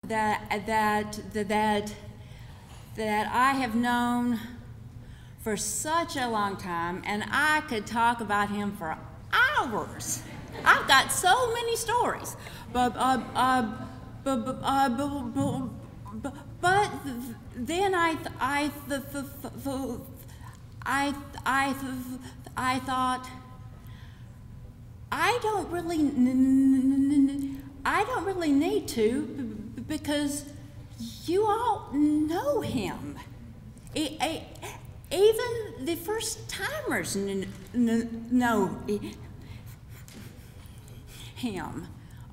that I have known for such a long time, and I could talk about him for hours. I've got so many stories, but then I thought I don't really need to, because you all know him. Even the first timers know him.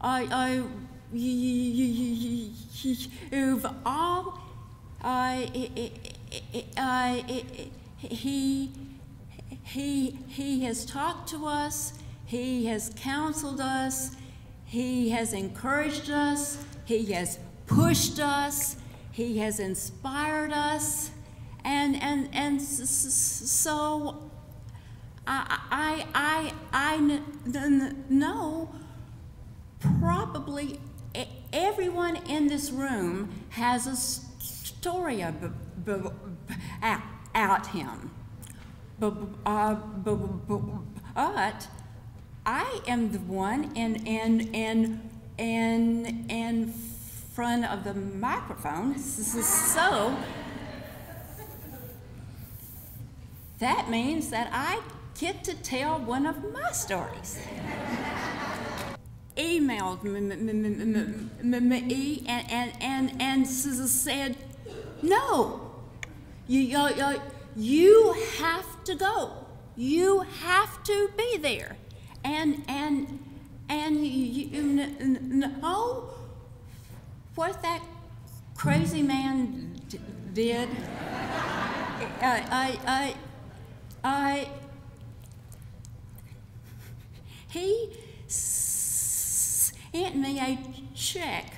You've all, he has talked to us, he has counseled us, he has encouraged us, he has pushed us, he has inspired us, and so I know probably everyone in this room has a story about him, but I am the one in front of the microphone, so that means that I get to tell one of my stories. Emailed me and said, no, you have to go. You have to be there. And you know what that crazy man did? He sent me a check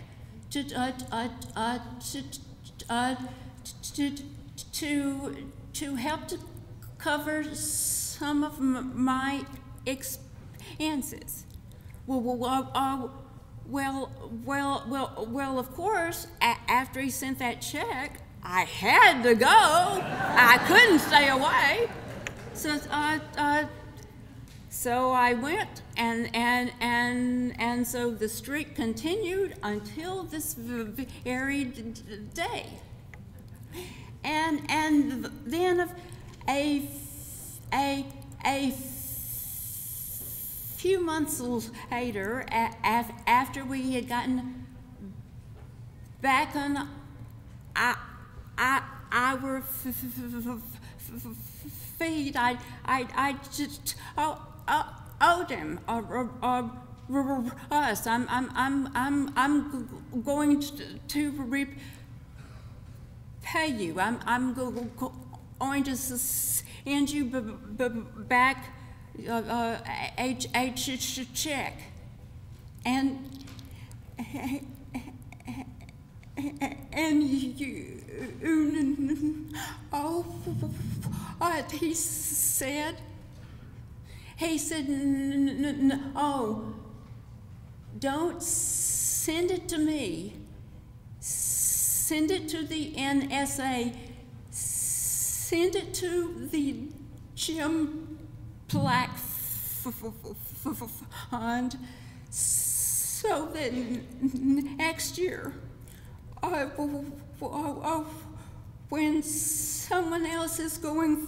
to help to cover some of my expenses. Well, of course, after he sent that check, I had to go. I couldn't stay away. So I went, and so the streak continued until this very day. And then a few months later, after we had gotten back on our feet, I just owed him us. I'm going to repay you. I'm going to send you back a check, and you, what he said? He said, no, don't send it to me. Send it to the NSA. Send it to the Jim Black Fund, so that next year, when someone else is going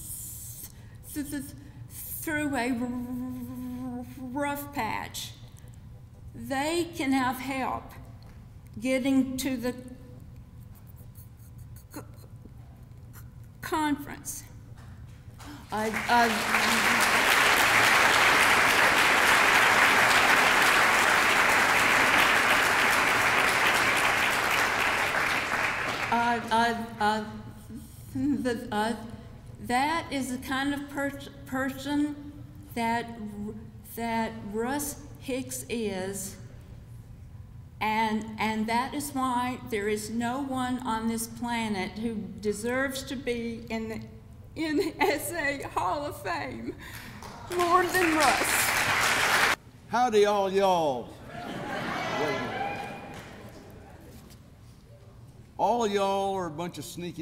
through a rough patch, they can have help getting to the conference. That is the kind of person that Russ Hicks is, and that is why there is no one on this planet who deserves to be in the NSA Hall of Fame more than Russ. Howdy, all y'all. all of y'all are a bunch of sneaky.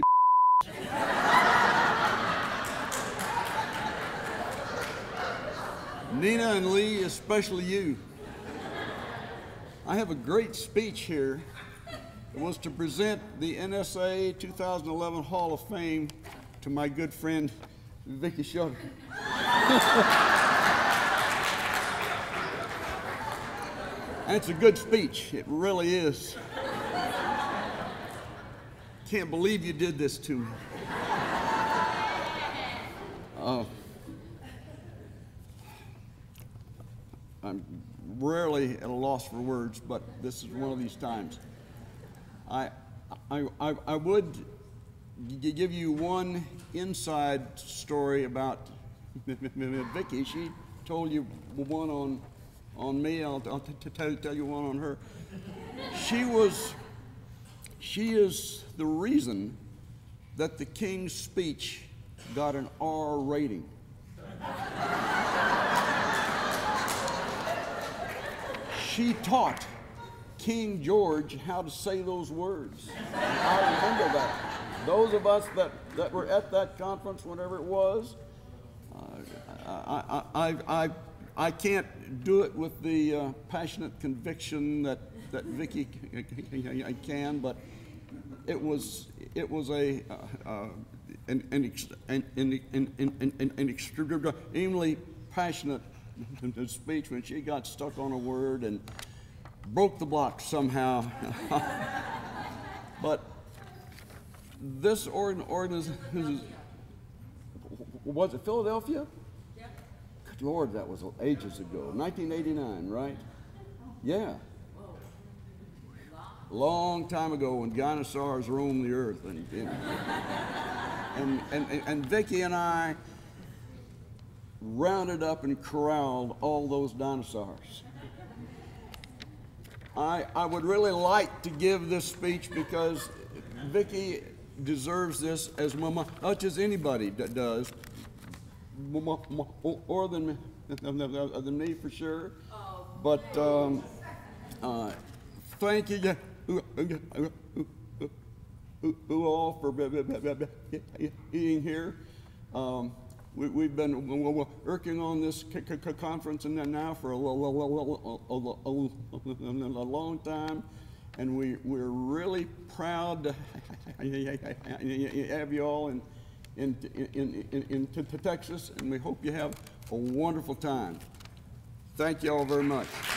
Nina and Lee, especially you. I have a great speech here. It was to present the NSA 2011 Hall of Fame to my good friend, Vicki Shelton. And it's a good speech. It really is. Can't believe you did this to me. I'm rarely at a loss for words, but this is one of these times. I would give you one inside story about Vicki. She told you one on me. I'll tell you one on her. She is the reason that the King's Speech got an R rating. She taught King George how to say those words. I remember that. Those of us that were at that conference, whenever it was, I can't do it with the passionate conviction that Vicki can, but it was an extremely passionate speech when she got stuck on a word and broke the block somehow. But this organization, was it Philadelphia? Yeah. Good Lord, that was ages ago. 1989, right? Yeah. Long time ago when dinosaurs roamed the earth. And Vicki and I rounded up and corralled all those dinosaurs. I would really like to give this speech because Vicki deserves this as much as anybody does, more than me for sure. But thank you all for being here. We've been working on this conference and now for a long time, and we're really proud to have you all in Texas, and we hope you have a wonderful time. Thank you all very much.